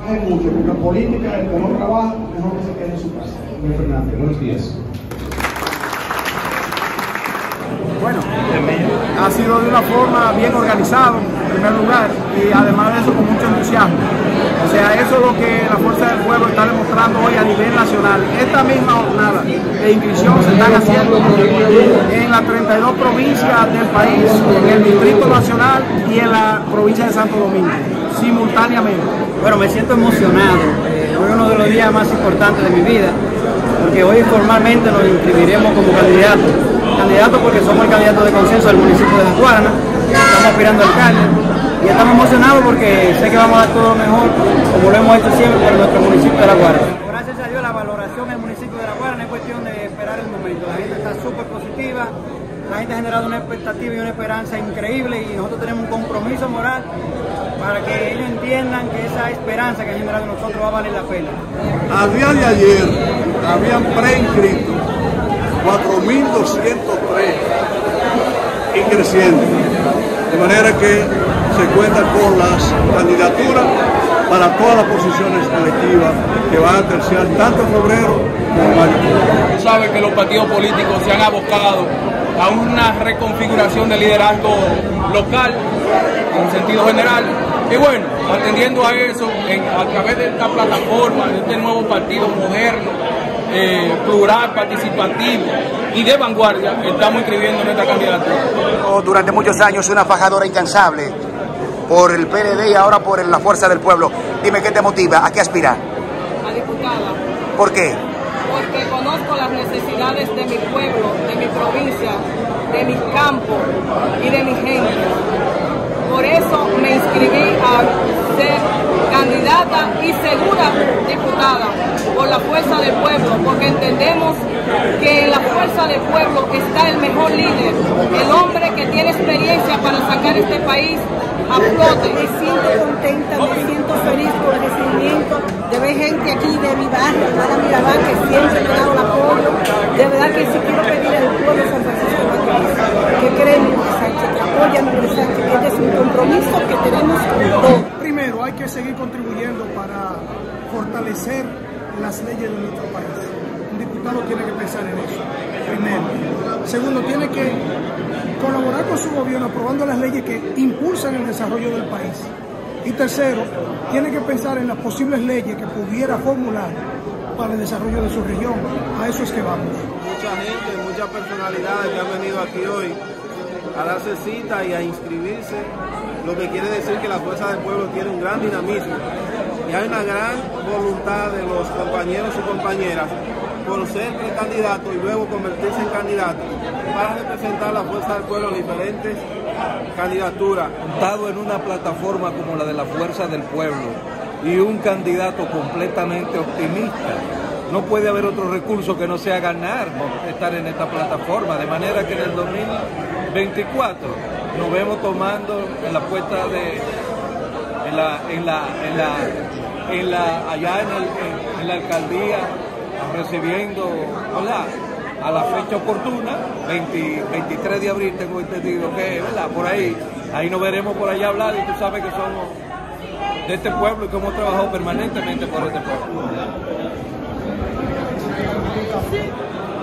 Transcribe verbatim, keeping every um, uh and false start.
hay mucho, porque en política el que no trabaja, mejor que se quede en su casa. Señor Fernández, buenos días. Bueno, ha sido de una forma bien organizado, en primer lugar, y además de eso con mucho entusiasmo. O sea, eso es lo que la Fuerza del Pueblo está demostrando hoy a nivel nacional. Esta misma jornada de inscripción se están haciendo en las treinta y dos provincias del país, en el Distrito Nacional y en la provincia de Santo Domingo, simultáneamente. Bueno, me siento emocionado. Eh, hoy es uno de los días más importantes de mi vida, porque hoy formalmente nos inscribiremos como candidatos. Candidatos porque somos el candidato de consenso del municipio de La Guarana, estamos aspirando al alcalde y estamos emocionados porque sé que vamos a dar todo lo mejor, como lo hemos hecho siempre para nuestro municipio de La Guarana. Gracias a Dios la valoración en el municipio de La Guarana es cuestión de esperar el momento. La gente está súper positiva, la gente ha generado una expectativa y una esperanza increíble y nosotros tenemos un compromiso moral para que ellos entiendan que esa esperanza que ha generado en nosotros va a valer la pena. A día de ayer habían preinscritos cuatro mil doscientos tres y creciendo, de manera que se cuenta con las candidaturas para todas las posiciones electivas que van a terciar tanto en febrero como en mayo. Tú sabes que los partidos políticos se han abocado a una reconfiguración del liderazgo local en sentido general y bueno, atendiendo a eso en, a través de esta plataforma, de este nuevo partido moderno, Eh, plural, participativo y de vanguardia, estamos inscribiendo nuestra candidatura. Durante muchos años una fajadora incansable por el P L D y ahora por la Fuerza del Pueblo. Dime, ¿qué te motiva? ¿A qué aspirar? A diputada. ¿Por qué? Porque conozco las necesidades de mi pueblo, de mi provincia, de mi campo y de mi gente. Por eso me inscribí a ser candidata y segura diputada por la Fuerza del Pueblo, porque entendemos que en la Fuerza del Pueblo está el mejor líder, el hombre que tiene experiencia para sacar este país a flote. Me siento contenta, me siento feliz por el recibimiento de ver gente aquí de mi barrio, Clara Mirabal, que siempre me ha dado el apoyo. De verdad que sí quiero pedir al pueblo de San Francisco de Macorís que creen en Luis Sánchez, que apoyan a Luis Sánchez, que este es un compromiso que tenemos todos. Primero, hay que seguir contribuyendo para fortalecer las leyes de nuestro país. Un diputado tiene que pensar en eso, primero. Segundo, tiene que colaborar con su gobierno aprobando las leyes que impulsan el desarrollo del país. Y tercero, tiene que pensar en las posibles leyes que pudiera formular para el desarrollo de su región. A eso es que vamos. Mucha gente, muchas personalidades que han venido aquí hoy a darse cita y a inscribirse, lo que quiere decir que la Fuerza del Pueblo tiene un gran dinamismo y hay una gran voluntad de los compañeros y compañeras por ser precandidato y luego convertirse en candidato para representar la Fuerza del Pueblo en diferentes candidaturas. Montado en una plataforma como la de la Fuerza del Pueblo y un candidato completamente optimista, no puede haber otro recurso que no sea ganar, estar en esta plataforma, de manera que en el dos mil veinticuatro nos vemos tomando en la puesta de en la en la en la, en la allá en, el, en, en la alcaldía recibiendo, ¿verdad?, a la fecha oportuna, veinte, veintitrés de abril tengo entendido que, ¿verdad?, por ahí, ahí nos veremos por allá hablar y tú sabes que somos de este pueblo y que hemos trabajado permanentemente por este pueblo.